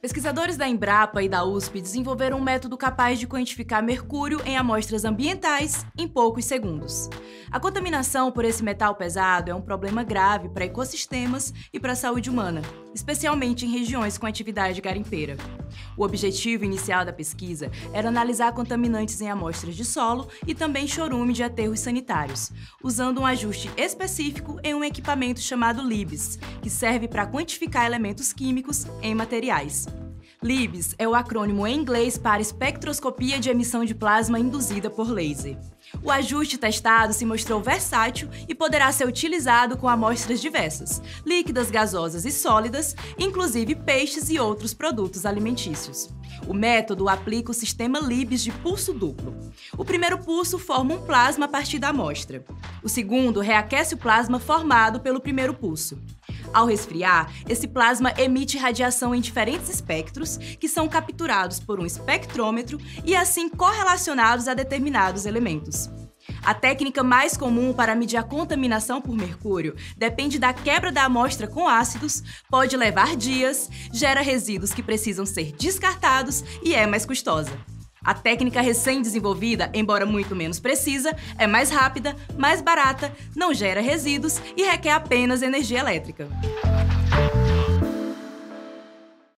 Pesquisadores da Embrapa e da USP desenvolveram um método capaz de quantificar mercúrio em amostras ambientais em poucos segundos. A contaminação por esse metal pesado é um problema grave para ecossistemas e para a saúde humana, especialmente em regiões com atividade garimpeira. O objetivo inicial da pesquisa era analisar contaminantes em amostras de solo e também chorume de aterros sanitários, usando um ajuste específico em um equipamento chamado LIBS, que serve para quantificar elementos químicos em materiais. LIBS é o acrônimo em inglês para espectroscopia de emissão de plasma induzida por laser. O ajuste testado se mostrou versátil e poderá ser utilizado com amostras diversas, líquidas, gasosas e sólidas, inclusive peixes e outros produtos alimentícios. O método aplica o sistema LIBS de pulso duplo. O primeiro pulso forma um plasma a partir da amostra. O segundo reaquece o plasma formado pelo primeiro pulso. Ao resfriar, esse plasma emite radiação em diferentes espectros, que são capturados por um espectrômetro e assim correlacionados a determinados elementos. A técnica mais comum para medir a contaminação por mercúrio depende da quebra da amostra com ácidos, pode levar dias, gera resíduos que precisam ser descartados e é mais custosa. A técnica recém-desenvolvida, embora muito menos precisa, é mais rápida, mais barata, não gera resíduos e requer apenas energia elétrica.